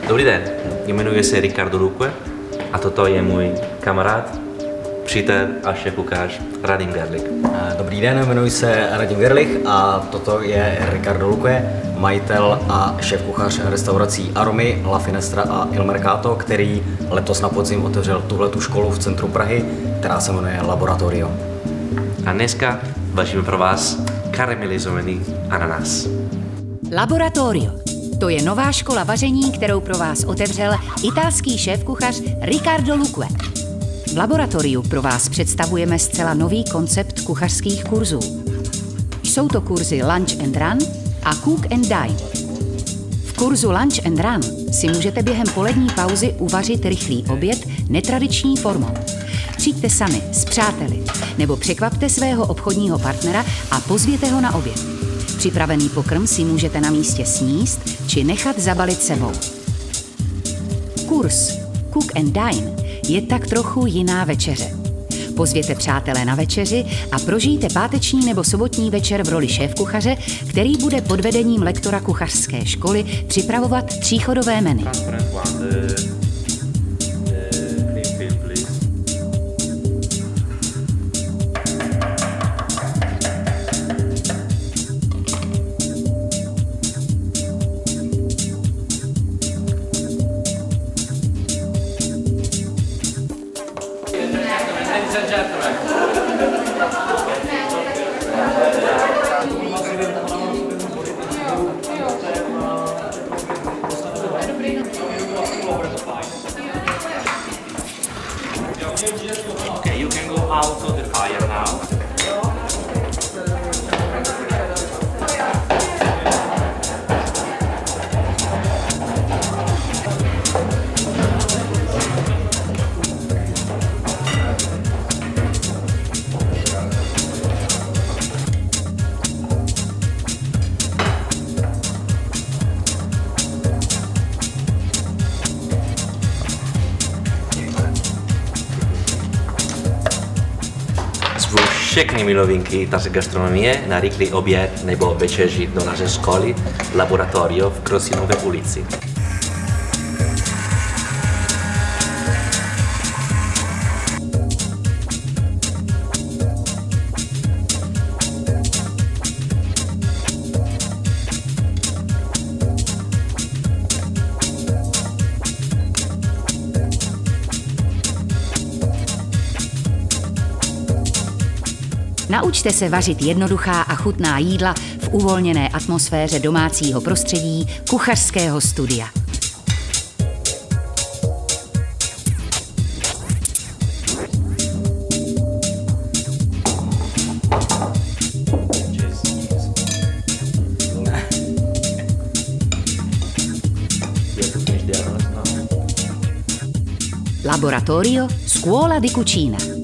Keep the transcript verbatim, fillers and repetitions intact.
Dobrý den, jmenuji se Ricardo Luque a toto je můj kamarád, přítel a šéfkuchař Radim Gerlich. Dobrý den, jmenuji se Radim Gerlich a toto je Ricardo Luque, majitel a šéfkuchař restaurací Aromy, La Finestra a Il Mercato, který letos na podzim otevřel tuhletu školu v centru Prahy, která se jmenuje Laboratorio. A dneska vaříme pro vás karamelizovaný ananas. Laboratorio. To je nová škola vaření, kterou pro vás otevřel italský šéfkuchař Ricardo Luque. V Laboratoriu pro vás představujeme zcela nový koncept kuchařských kurzů. Jsou to kurzy Lunch and Run a Cook and Dine. V kurzu Lunch and Run si můžete během polední pauzy uvařit rychlý oběd netradiční formou. Přijďte sami s přáteli nebo překvapte svého obchodního partnera a pozvěte ho na oběd. Připravený pokrm si můžete na místě sníst či nechat zabalit sebou. Kurz Cook and Dine je tak trochu jiná večeře. Pozvěte přátelé na večeři a prožijte páteční nebo sobotní večer v roli šéfkuchaře, který bude pod vedením lektora kuchařské školy připravovat tříchodové menu. Okay, you can go out of the fire now. Zvu všechny milovinky italské gastronomie na rychlý oběd nebo večeři do naší školy Laboratorio v Krosinové ulici. Naučte se vařit jednoduchá a chutná jídla v uvolněné atmosféře domácího prostředí kuchařského studia. Laboratorio Scuola di Cucina.